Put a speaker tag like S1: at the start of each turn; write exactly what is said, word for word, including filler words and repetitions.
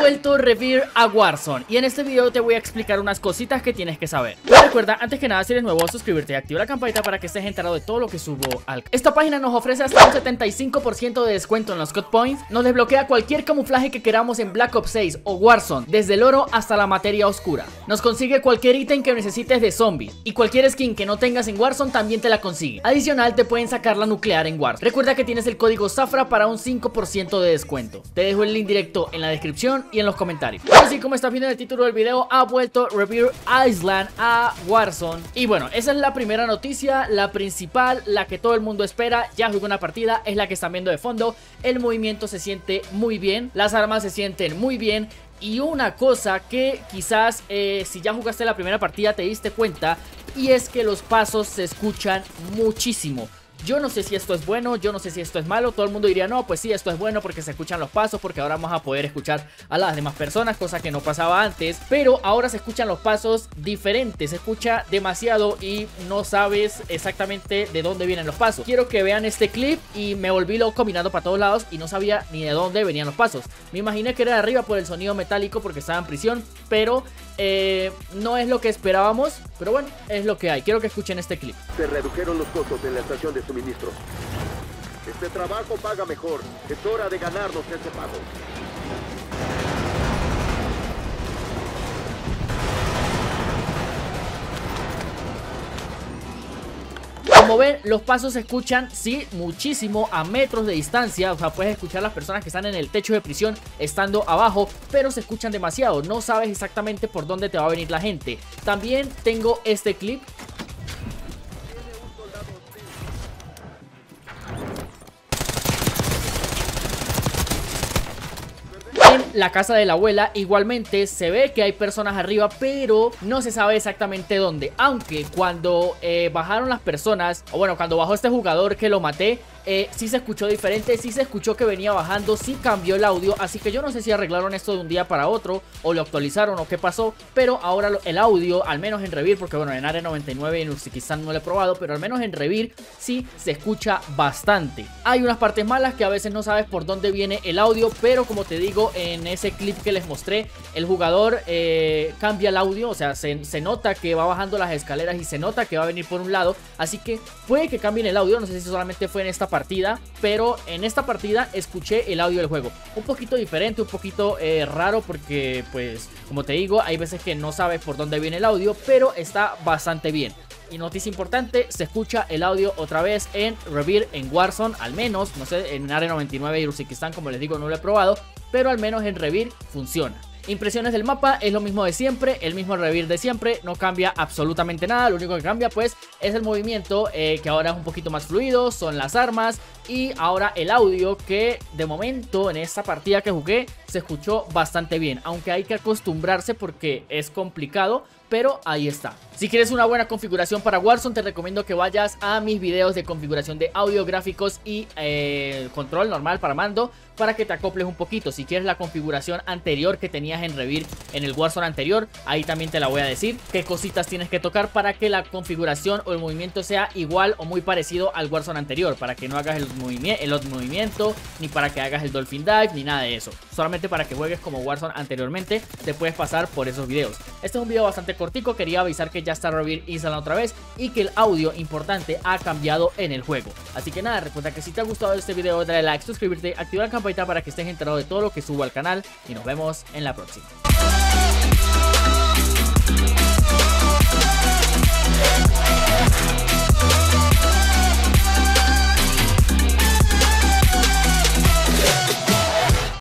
S1: vuelto Revere a Warzone y en este video te voy a explicar unas cositas que tienes que saber. Pero recuerda, antes que nada, si eres nuevo, suscribirte y activar la campanita para que estés enterado de todo lo que subo al canal. Esta página nos ofrece hasta un setenta y cinco por ciento de descuento en los cut points, nos desbloquea cualquier camuflaje que queramos en Black Ops seis o Warzone, desde el oro hasta la materia oscura. Nos consigue cualquier ítem que necesites de zombies y cualquier skin que no tengas en Warzone también te la consigue. Adicional, te pueden sacar la nuclear en Warzone. Recuerda que tienes el código Zafra para un cinco por ciento de descuento. Te dejo el link directo en la descripción y en los comentarios. Así como estás viendo en el título del video, ha vuelto Revere Island a Warzone. Y bueno, esa es la primera noticia, la principal, la que todo el mundo espera. Ya jugué una partida, es la que están viendo de fondo. El movimiento se siente muy bien, las armas se sienten muy bien. Y una cosa que quizás eh, si ya jugaste la primera partida te diste cuenta, y es que los pasos se escuchan muchísimo. Yo no sé si esto es bueno, yo no sé si esto es malo. Todo el mundo diría, no, pues sí, esto es bueno porque se escuchan los pasos, porque ahora vamos a poder escuchar a las demás personas, cosa que no pasaba antes. Pero ahora se escuchan los pasos diferentes, se escucha demasiado y no sabes exactamente de dónde vienen los pasos. Quiero que vean este clip y me volví loco mirando para todos lados y no sabía ni de dónde venían los pasos. Me imaginé que era de arriba por el sonido metálico porque estaba en prisión, pero eh, no es lo que esperábamos. Pero bueno, es lo que hay. Quiero que escuchen este clip.
S2: Se redujeron los costos en la estación de suministro. Este trabajo paga mejor. Es hora de ganarnos ese pago.
S1: Como ven, los pasos se escuchan, sí, muchísimo a metros de distancia. O sea, puedes escuchar las personas que están en el techo de prisión estando abajo, pero se escuchan demasiado. No sabes exactamente por dónde te va a venir la gente. También tengo este clip. En la casa de la abuela igualmente se ve que hay personas arriba, pero no se sabe exactamente dónde. Aunque cuando eh, bajaron las personas, o bueno, cuando bajó este jugador que lo maté, Eh, sí se escuchó diferente, sí se escuchó que venía bajando, sí cambió el audio. Así que yo no sé si arreglaron esto de un día para otro o lo actualizaron o qué pasó, pero ahora el audio, al menos en Revere, porque bueno, en Área noventa y nueve y en Uzbekistán no lo he probado, pero al menos en Revere sí se escucha bastante. Hay unas partes malas que a veces no sabes por dónde viene el audio, pero como te digo, en ese clip que les mostré, el jugador eh, cambia el audio, o sea, se, se nota que va bajando las escaleras y se nota que va a venir por un lado, así que puede que cambien el audio. No sé si solamente fue en esta partida, pero en esta partida escuché el audio del juego un poquito diferente, un poquito eh, raro, porque pues como te digo, hay veces que no sabes por dónde viene el audio, pero está bastante bien. Y noticia importante, se escucha el audio otra vez en Revere, en Warzone, al menos, no sé, en Área noventa y nueve y Uzbekistán, como les digo, no lo he probado, pero al menos en Revere funciona. Impresiones del mapa, es lo mismo de siempre, el mismo Revere de siempre, no cambia absolutamente nada. Lo único que cambia pues es el movimiento, eh, que ahora es un poquito más fluido, son las armas y ahora el audio, que de momento en esta partida que jugué se escuchó bastante bien, aunque hay que acostumbrarse porque es complicado, pero ahí está. Si quieres una buena configuración para Warzone, te recomiendo que vayas a mis videos de configuración de audio, gráficos y eh, control normal para mando, para que te acoples un poquito. Si quieres la configuración anterior que tenías en Revere en el Warzone anterior, ahí también te la voy a decir qué cositas tienes que tocar para que la configuración o el movimiento sea igual o muy parecido al Warzone anterior, para que no hagas el, movimi el otro movimiento, ni para que hagas el Dolphin Dive, ni nada de eso. Solamente para que juegues como Warzone anteriormente, te puedes pasar por esos videos. Este es un video bastante cortico, quería avisar que ya está Revere Island otra vez y que el audio importante ha cambiado en el juego. Así que nada, recuerda que si te ha gustado este video, dale like, suscribirte, activar la campanita para que estés enterado de todo lo que subo al canal y nos vemos en la próxima.